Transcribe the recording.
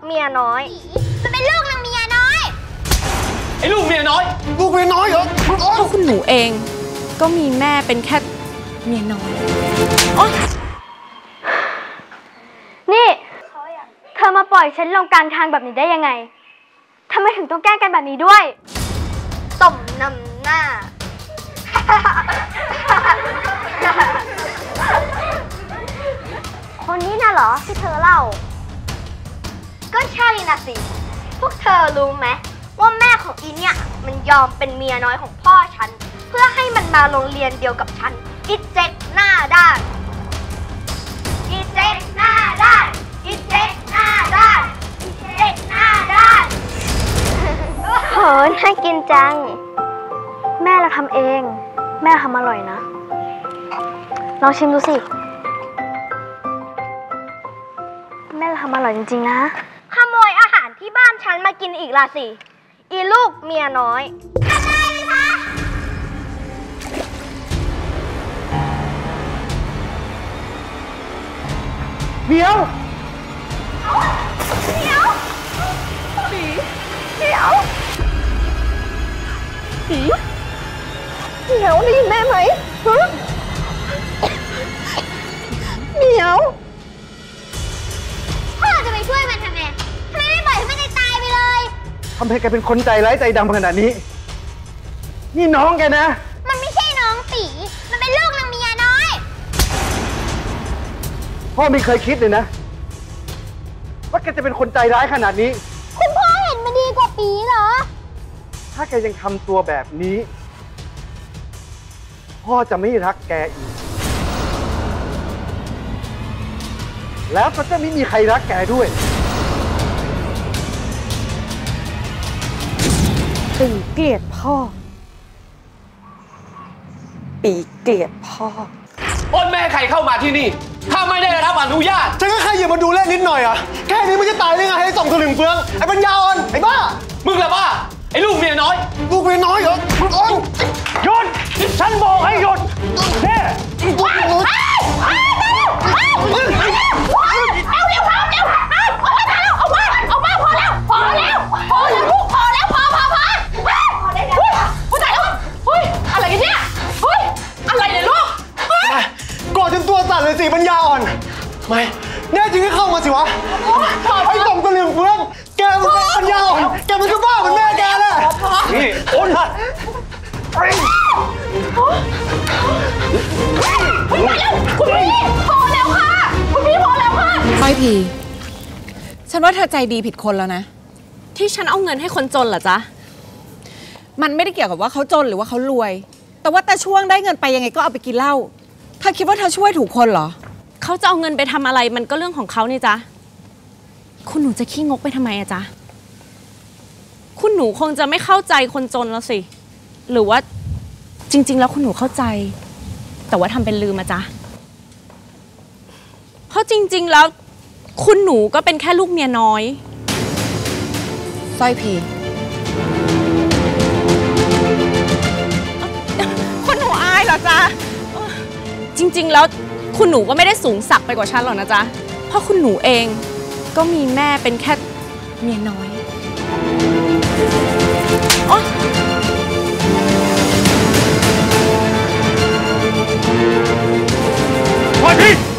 เมียน้อยมันเป็นลูกนางเมียน้อยไอ้ลูกเมียน้อยลูกเมียน้อยเหรอเพราะคุณหนูเองก็มีแม่เป็นแค่เมียน้อยนี่เธอมาปล่อยฉันลงกลางทางแบบนี้ได้ยังไงทำไมถึงต้องแกล้งกันแบบนี้ด้วยสมน้ำหน้า คนนี้น่ะเหรอที่เธอเล่าก็ใช่น่ะสิพวกเธอรู้ไหมว่าแม่ของอีเนี่ยมันยอมเป็นเมียน้อยของพ่อฉันเพื่อให้มันมาโรงเรียนเดียวกับฉันอีเจ๊กหน้าด้านอีเจ๊กหน้าด้านอีเจ๊กหน้าด้านอีเจ๊กหน้าด้านโหน่ากินจังแม่เราทำเองแม่ทำอร่อยนะลองชิมดูสิแม่ทำอร่อยจริงๆนะขโมยอาหารที่บ้านฉันมากินอีกล่ะสิอีลูกเมียน้อยอะไรคะเดี๋ยวได้ยินแม่ไหมฮะเดี๋ยวพ่อจะไปช่วยมันทำไมไม่ปล่อยให้มันตายไปเลยทำให้แกเป็นคนใจร้ายใจดำขนาดนี้นี่น้องแกนะมันไม่ใช่น้องตีมันเป็นลูกนางเมียน้อยพ่อไม่เคยคิดเลยนะว่าแกจะเป็นคนใจร้ายขนาดนี้คุณพ่อเห็นมันดีกว่าปีเหรอถ้าแกยังทำตัวแบบนี้พ่อจะไม่รักแกอีกแล้วก็จะไม่มีใครรักแกด้วยปีเกลียดพ่อปีเกลียดพ่ออ้นแม่ใครเข้ามาที่นี่ถ้าไม่ได้รับอนุญาตฉันก็แค่อย่ามาดูเล่นนิดหน่อยอะแค่นี้มันจะตายได้ไงให้ส่งสลึงเฟืองไอ้ปัญญาอ่อนไอ้บ้ามึงละบ้าไอ้ลูกเมียน้อยลูกเมียน้อยเหรอหยุดฉันบอกให้หยุดเนี่ยอะไรกันเนี่ยเฮ้ยอะไรเนี่ยลูกกอดจนตัวสั่นเลยสิปัญญาอ่อนไม่แน่จริงก็เข้ามาสิวะไอ้ส่งสลึงเฟืองแกมันเป็นปัญญาอ่อนแกมันก็บ้าเหมือนแม่แกแหละนี่อ้นคุณพี่พอแล้วค่ะคุณพี่พอแล้วค่ะสร้อยพีฉันว่าเธอใจดีผิดคนแล้วนะที่ฉันเอาเงินให้คนจนเหรอจ๊ะมันไม่ได้เกี่ยวกับว่าเขาจนหรือว่าเขารวยแต่ว่าแต่ช่วงได้เงินไปยังไงก็เอาไปกินเหล้าเธอคิดว่าเธอช่วยถูกคนเหรอเขาจะเอาเงินไปทำอะไรมันก็เรื่องของเขานี่จ๊ะคุณหนูจะขี้งกไปทำไมอะจ๊ะคุณหนูคงจะไม่เข้าใจคนจนแล้วสิหรือว่าจริงๆแล้วคุณหนูเข้าใจแต่ว่าทำเป็นลืมอะจ๊ะเพราะจริงๆแล้วคุณหนูก็เป็นแค่ลูกเมียน้อยสร้อยพีคุณหนูอายเหรอจ๊ะจริงๆแล้วคุณหนูก็ไม่ได้สูงสักไปกว่าฉันหรอกนะจ๊ะเพราะคุณหนูเองก็มีแม่เป็นแค่เมียน้อยสร้อยพี